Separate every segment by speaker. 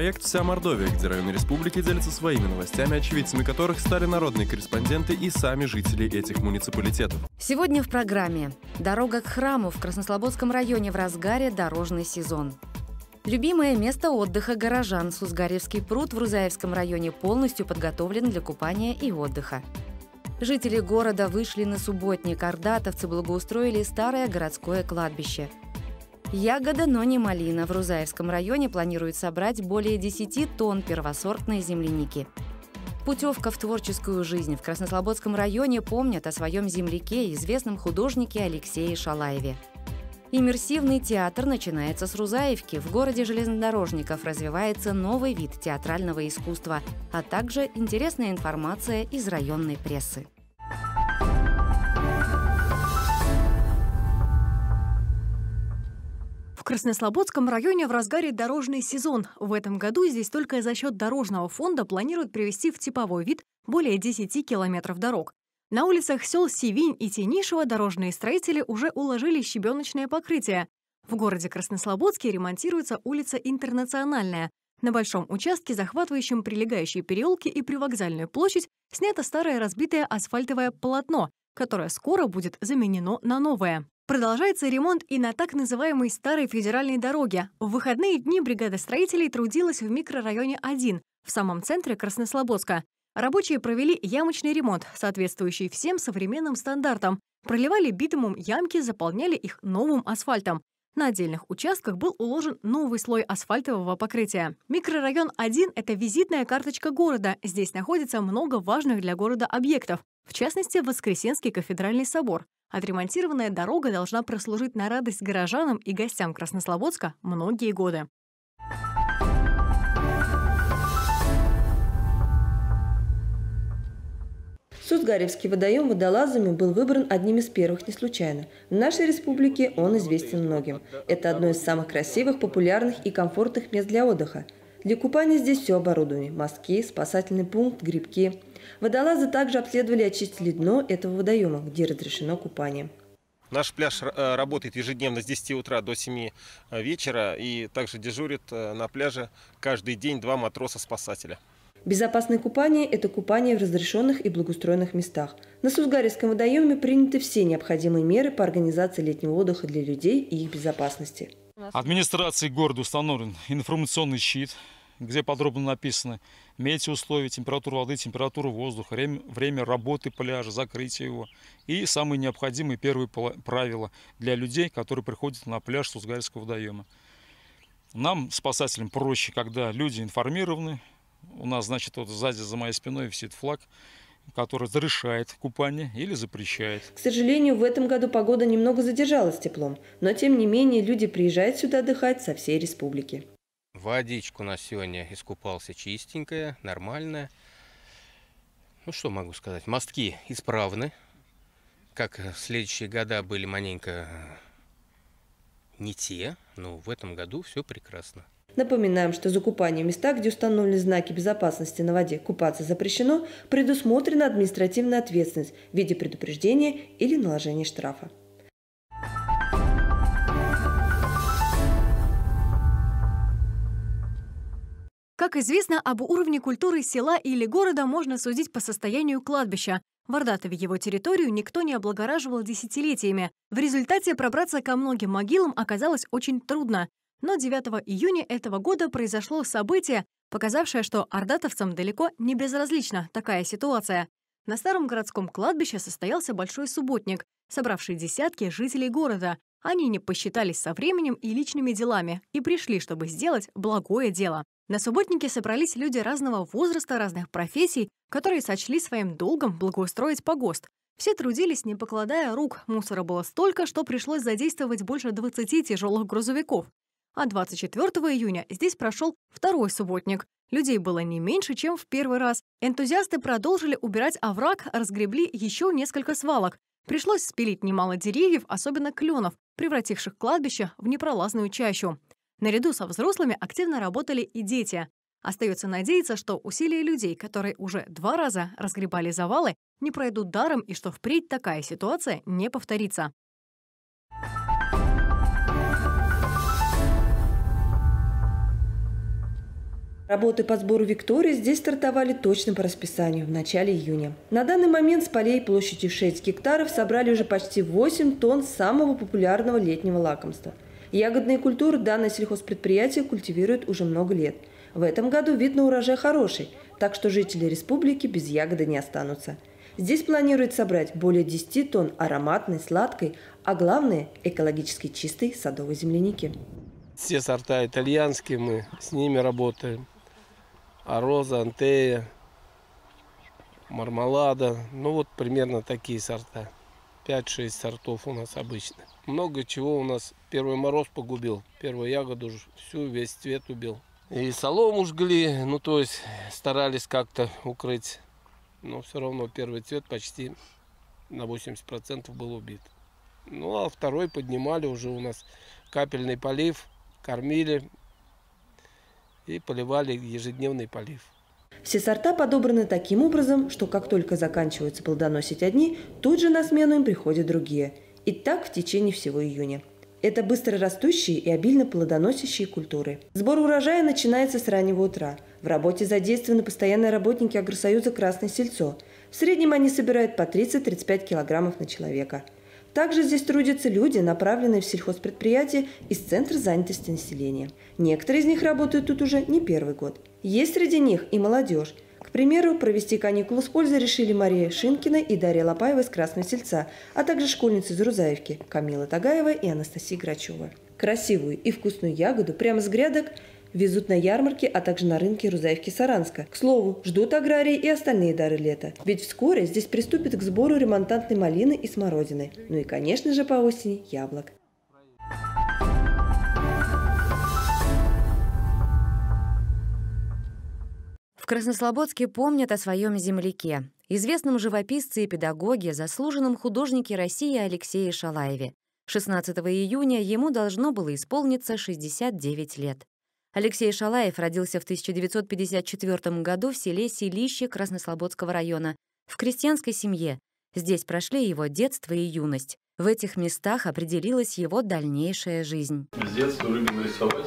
Speaker 1: Проект «Вся Мордовия», где районы республики делятся своими новостями, очевидцами которых стали народные корреспонденты и сами жители этих муниципалитетов.
Speaker 2: Сегодня в программе «Дорога к храму» в Краснослободском районе в разгаре дорожный сезон. Любимое место отдыха горожан Сузгаревский пруд в Рузаевском районе полностью подготовлен для купания и отдыха. Жители города вышли на субботник, ордатовцы благоустроили старое городское кладбище. Ягода, но не малина. В Рузаевском районе планируют собрать более 10 тонн первосортной земляники. Путевка в творческую жизнь. В Краснослободском районе помнят о своем земляке, известном художнике Алексее Шалаеве. Иммерсивный театр начинается с Рузаевки. В городе железнодорожников развивается новый вид театрального искусства, а также интересная информация из районной прессы.
Speaker 3: В Краснослободском районе в разгаре дорожный сезон. В этом году здесь только за счет дорожного фонда планируют привести в типовой вид более 10 километров дорог. На улицах сел Сивинь и Тенишево дорожные строители уже уложили щебеночное покрытие. В городе Краснослободске ремонтируется улица Интернациональная. На большом участке, захватывающем прилегающие переулки и привокзальную площадь, снято старое разбитое асфальтовое полотно, которое скоро будет заменено на новое. Продолжается ремонт и на так называемой старой федеральной дороге. В выходные дни бригада строителей трудилась в микрорайоне 1, в самом центре Краснослободска. Рабочие провели ямочный ремонт, соответствующий всем современным стандартам. Проливали битумом ямки, заполняли их новым асфальтом. На отдельных участках был уложен новый слой асфальтового покрытия. Микрорайон 1 – это визитная карточка города. Здесь находится много важных для города объектов, в частности, Воскресенский кафедральный собор. Отремонтированная дорога должна прослужить на радость горожанам и гостям Краснослободска многие годы.
Speaker 4: Сузгаревский водоем водолазами был выбран одним из первых не случайно. В нашей республике он известен многим. Это одно из самых красивых, популярных и комфортных мест для отдыха. Для купания здесь все оборудование – мостки, спасательный пункт, грибки. Водолазы также обследовали и очистили дно этого водоема, где разрешено купание.
Speaker 5: Наш пляж работает ежедневно с 10 утра до 7 вечера, и также дежурит на пляже каждый день 2 матроса-спасателя.
Speaker 4: Безопасное купание – это купание в разрешенных и благоустроенных местах. На Сузгаревском водоеме приняты все необходимые меры по организации летнего отдыха для людей и их безопасности.
Speaker 6: Администрацией города установлен информационный щит, где подробно написано метеоусловия, температура воды, температура воздуха, время работы пляжа, закрытие его. И самые необходимые первые правила для людей, которые приходят на пляж Сузгаревского водоема. Нам, спасателям, проще, когда люди информированы. У нас, значит, вот сзади за моей спиной висит флаг, который разрешает купание или запрещает.
Speaker 4: К сожалению, в этом году погода немного задержалась теплом, но тем не менее люди приезжают сюда отдыхать со всей республики.
Speaker 7: Водичка у нас сегодня искупался чистенькая, нормальная. Ну что могу сказать, мостки исправны. Как в следующие года были маленько не те, но в этом году все прекрасно.
Speaker 4: Напоминаем, что за купание в местах, где установлены знаки безопасности на воде, купаться запрещено, предусмотрена административная ответственность в виде предупреждения или наложения штрафа.
Speaker 3: Как известно, об уровне культуры села или города можно судить по состоянию кладбища. В Ордатове его территорию никто не облагораживал десятилетиями. В результате пробраться ко многим могилам оказалось очень трудно. Но 9 июня этого года произошло событие, показавшее, что ордатовцам далеко не безразлична такая ситуация. На старом городском кладбище состоялся большой субботник, собравший десятки жителей города. Они не посчитались со временем и личными делами и пришли, чтобы сделать благое дело. На субботнике собрались люди разного возраста, разных профессий, которые сочли своим долгом благоустроить погост. Все трудились, не покладая рук. Мусора было столько, что пришлось задействовать больше 20 тяжелых грузовиков. А 24 июня здесь прошел второй субботник. Людей было не меньше, чем в первый раз. Энтузиасты продолжили убирать овраг, разгребли еще несколько свалок. Пришлось спилить немало деревьев, особенно кленов, превративших кладбище в непролазную чащу. Наряду со взрослыми активно работали и дети. Остается надеяться, что усилия людей, которые уже 2 раза разгребали завалы, не пройдут даром и что впредь такая ситуация не повторится.
Speaker 4: Работы по сбору Виктории здесь стартовали точно по расписанию в начале июня. На данный момент с полей площадью 6 гектаров собрали уже почти 8 тонн самого популярного летнего лакомства. Ягодные культуры данное сельхозпредприятие культивирует уже много лет. В этом году вид на урожай хороший, так что жители республики без ягоды не останутся. Здесь планируют собрать более 10 тонн ароматной, сладкой, а главное – экологически чистой садовой земляники.
Speaker 8: Все сорта итальянские, мы с ними работаем. Ароза, Антея, Мармалада. Ну вот примерно такие сорта. 5-6 сортов у нас обычно. Много чего у нас первый мороз погубил. Первую ягоду всю, весь цвет убил. И солому жгли, ну то есть старались как-то укрыть. Но все равно первый цвет почти на 80% был убит. Ну а второй поднимали уже у нас капельный полив, кормили и поливали ежедневный полив.
Speaker 4: Все сорта подобраны таким образом, что как только заканчиваются плодоносить одни, тут же на смену им приходят другие. И так в течение всего июня. Это быстро растущие и обильно плодоносящие культуры. Сбор урожая начинается с раннего утра. В работе задействованы постоянные работники Агросоюза «Красное сельцо». В среднем они собирают по 30-35 килограммов на человека. Также здесь трудятся люди, направленные в сельхозпредприятия из Центра занятости населения. Некоторые из них работают тут уже не первый год. Есть среди них и молодежь. К примеру, провести каникулы с пользой решили Мария Шинкина и Дарья Лопаева из Красного Сельца, а также школьницы из Рузаевки Камила Тагаева и Анастасия Грачева. Красивую и вкусную ягоду прямо с грядок везут на ярмарки, а также на рынке Рузаевки-Саранска. К слову, ждут аграрии и остальные дары лета. Ведь вскоре здесь приступят к сбору ремонтантной малины и смородины. Ну и, конечно же, по осени яблок.
Speaker 2: В Краснослободске помнят о своем земляке, известном живописце и педагоге, заслуженном художнике России Алексее Шалаеве. 16 июня ему должно было исполниться 69 лет. Алексей Шалаев родился в 1954 году в селе Селище Краснослободского района, в крестьянской семье. Здесь прошли его детство и юность. В этих местах определилась его дальнейшая жизнь.
Speaker 9: С детства любил рисовать.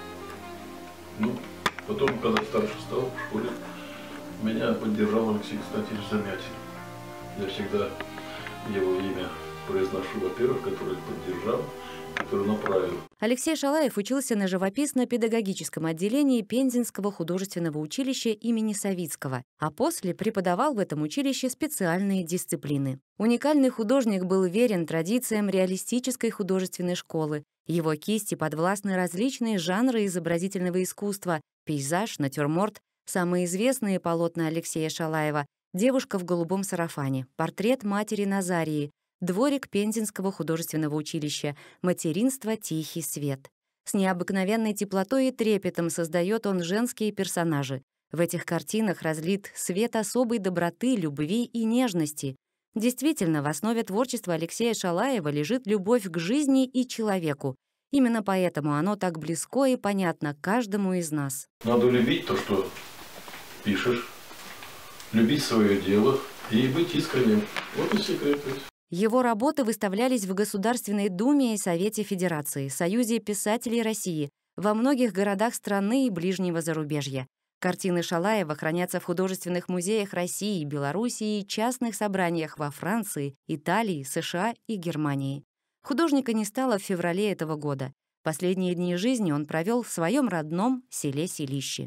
Speaker 9: Потом, когда старше стал в школе, меня поддержал Алексей Константинович Замятин. Я всегда его имя произношу, во-первых, который поддержал, который направил.
Speaker 2: Алексей Шалаев учился на живописно-педагогическом отделении Пензенского художественного училища имени Савицкого, а после преподавал в этом училище специальные дисциплины. Уникальный художник был верен традициям реалистической художественной школы. Его кисти подвластны различные жанры изобразительного искусства – пейзаж, натюрморт. Самые известные полотна Алексея Шалаева – «Девушка в голубом сарафане», портрет матери Назарии, дворик Пензенского художественного училища, материнство «Тихий свет». С необыкновенной теплотой и трепетом создает он женские персонажи. В этих картинах разлит свет особой доброты, любви и нежности. Действительно, в основе творчества Алексея Шалаева лежит любовь к жизни и человеку. Именно поэтому оно так близко и понятно каждому из нас.
Speaker 9: Надо любить то, что пишешь, любить свое дело и быть искренним. Вот и секрет.
Speaker 2: Его работы выставлялись в Государственной Думе и Совете Федерации, Союзе писателей России, во многих городах страны и ближнего зарубежья. Картины Шалаева хранятся в художественных музеях России, Белоруссии и частных собраниях во Франции, Италии, США и Германии. Художника не стало в феврале этого года. Последние дни жизни он провел в своем родном селе Селище.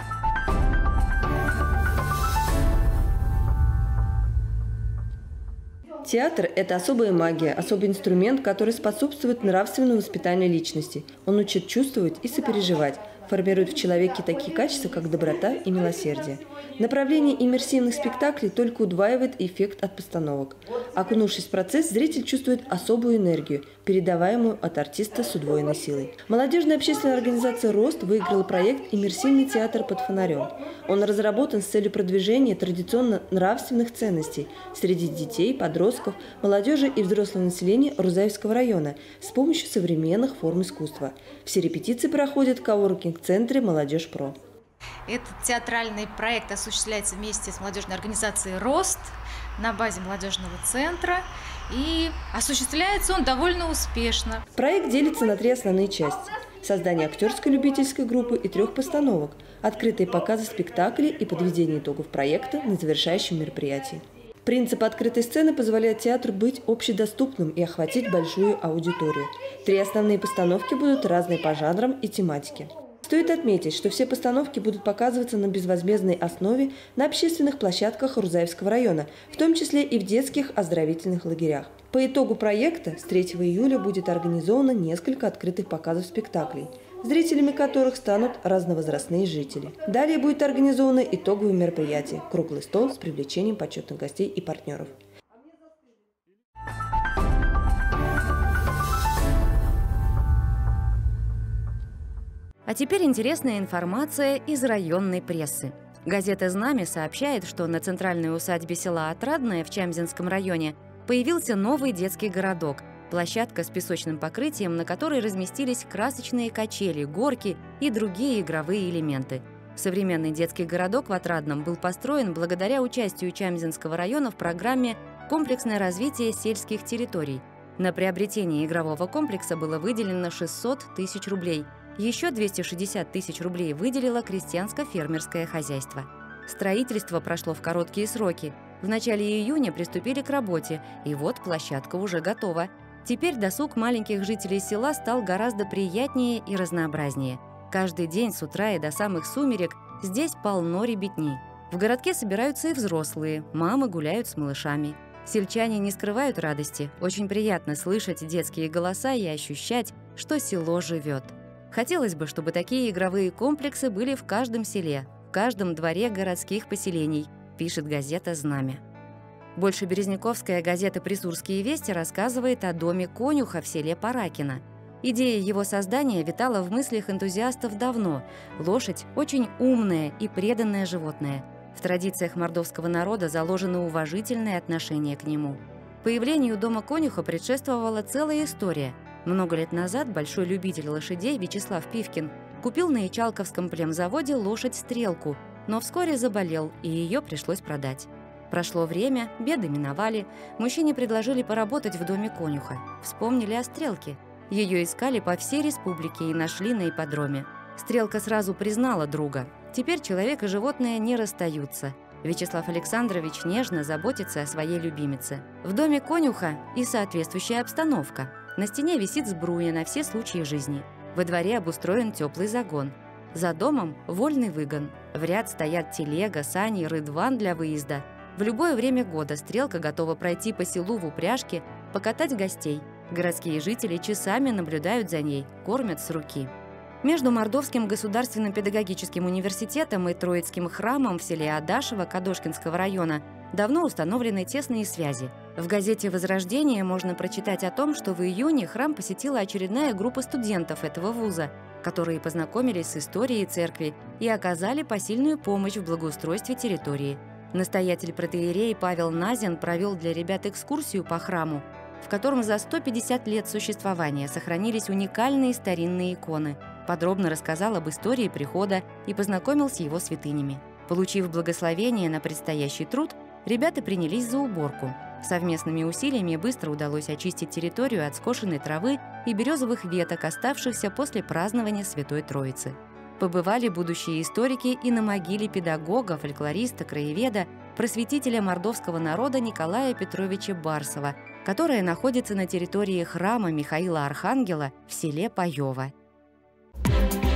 Speaker 4: Театр – это особая магия, особый инструмент, который способствует нравственному воспитанию личности. Он учит чувствовать и сопереживать, формирует в человеке такие качества, как доброта и милосердие. Направление иммерсивных спектаклей только удваивает эффект от постановок. Окунувшись в процесс, зритель чувствует особую энергию, передаваемую от артиста с удвоенной силой. Молодежная общественная организация «Рост» выиграла проект «Иммерсивный театр под фонарем». Он разработан с целью продвижения традиционно нравственных ценностей среди детей, подростков, молодежи и взрослого населения Рузаевского района с помощью современных форм искусства. Все репетиции проходят в коворкинг-центре «Молодежь-Про».
Speaker 10: Этот театральный проект осуществляется вместе с молодежной организацией «Рост» на базе молодежного центра, и осуществляется он довольно успешно.
Speaker 4: Проект делится на 3 основные части. создание актерской любительской группы и 3 постановок, открытые показы спектаклей и подведение итогов проекта на завершающем мероприятии. Принцип открытой сцены позволяет театру быть общедоступным и охватить большую аудиторию. 3 основные постановки будут разные по жанрам и тематике. Стоит отметить, что все постановки будут показываться на безвозмездной основе на общественных площадках Рузаевского района, в том числе и в детских оздоровительных лагерях. По итогу проекта с 3 июля будет организовано несколько открытых показов спектаклей, зрителями которых станут разновозрастные жители. Далее будет организовано итоговое мероприятие – круглый стол с привлечением почетных гостей и партнеров.
Speaker 2: А теперь интересная информация из районной прессы. Газета «Знамя» сообщает, что на центральной усадьбе села Отрадное в Чамзинском районе появился новый детский городок, площадка с песочным покрытием, на которой разместились красочные качели, горки и другие игровые элементы. Современный детский городок в Отрадном был построен благодаря участию Чамзинского района в программе «Комплексное развитие сельских территорий». На приобретение игрового комплекса было выделено 600 тысяч рублей. Еще 260 тысяч рублей выделило крестьянско-фермерское хозяйство. Строительство прошло в короткие сроки. В начале июня приступили к работе, и вот площадка уже готова. Теперь досуг маленьких жителей села стал гораздо приятнее и разнообразнее. Каждый день с утра и до самых сумерек здесь полно ребятни. В городке собираются и взрослые, мамы гуляют с малышами. Сельчане не скрывают радости. Очень приятно слышать детские голоса и ощущать, что село живет. Хотелось бы, чтобы такие игровые комплексы были в каждом селе, в каждом дворе городских поселений, пишет газета «Знамя». Большеберезняковская газета «Присурские вести» рассказывает о доме конюха в селе Паракино. Идея его создания витала в мыслях энтузиастов давно. Лошадь – очень умное и преданное животное. В традициях мордовского народа заложено уважительное отношение к нему. Появлению дома конюха предшествовала целая история. Много лет назад большой любитель лошадей Вячеслав Пивкин купил на Ичалковском племзаводе лошадь-стрелку, но вскоре заболел, и ее пришлось продать. Прошло время, беды миновали, мужчине предложили поработать в доме конюха. Вспомнили о стрелке. Ее искали по всей республике и нашли на ипподроме. Стрелка сразу признала друга. Теперь человек и животное не расстаются. Вячеслав Александрович нежно заботится о своей любимице. В доме конюха и соответствующая обстановка. На стене висит сбруя на все случаи жизни. Во дворе обустроен теплый загон. За домом вольный выгон. В ряд стоят телега, сани, рыдван для выезда. В любое время года стрелка готова пройти по селу в упряжке, покатать гостей. Городские жители часами наблюдают за ней, кормят с руки. Между Мордовским государственным педагогическим университетом и Троицким храмом в селе Адашево Кадошкинского района давно установлены тесные связи. В газете «Возрождение» можно прочитать о том, что в июне храм посетила очередная группа студентов этого вуза, которые познакомились с историей церкви и оказали посильную помощь в благоустройстве территории. Настоятель протоиерей Павел Назин провел для ребят экскурсию по храму, в котором за 150 лет существования сохранились уникальные старинные иконы. Подробно рассказал об истории прихода и познакомил с его святынями. Получив благословение на предстоящий труд, ребята принялись за уборку. Совместными усилиями быстро удалось очистить территорию от скошенной травы и березовых веток, оставшихся после празднования Святой Троицы. Побывали будущие историки и на могиле педагога, фольклориста, краеведа, просветителя мордовского народа Николая Петровича Барсова, которая находится на территории храма Михаила Архангела в селе Паёво.